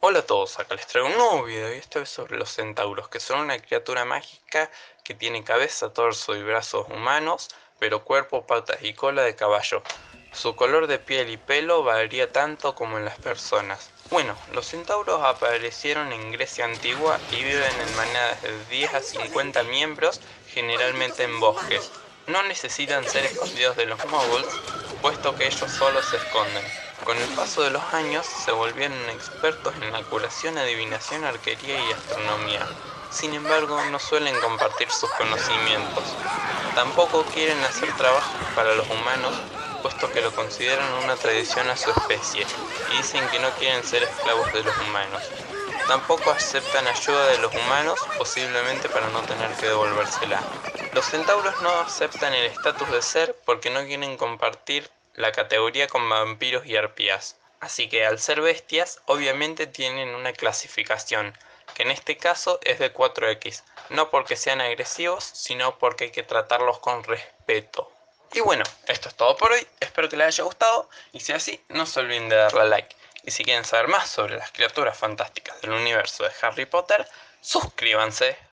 Hola a todos, acá les traigo un nuevo video y esta vez sobre los centauros, que son una criatura mágica que tiene cabeza, torso y brazos humanos, pero cuerpo, patas y cola de caballo. Su color de piel y pelo varía tanto como en las personas. Bueno, los centauros aparecieron en Grecia antigua y viven en manadas de 10 a 50 miembros, generalmente en bosques. No necesitan ser escondidos de los moguls, puesto que ellos solo se esconden. Con el paso de los años se volvieron expertos en la curación, adivinación, arquería y astronomía. Sin embargo, no suelen compartir sus conocimientos. Tampoco quieren hacer trabajos para los humanos, puesto que lo consideran una traición a su especie, y dicen que no quieren ser esclavos de los humanos. Tampoco aceptan ayuda de los humanos, posiblemente para no tener que devolvérsela. Los centauros no aceptan el estatus de ser porque no quieren compartir la categoría con vampiros y arpías. Así que al ser bestias, obviamente tienen una clasificación, que en este caso es de 4X, no porque sean agresivos, sino porque hay que tratarlos con respeto. Y bueno, esto es todo por hoy, espero que les haya gustado, y si es así, no se olviden de darle a like. Y si quieren saber más sobre las criaturas fantásticas del universo de Harry Potter, suscríbanse.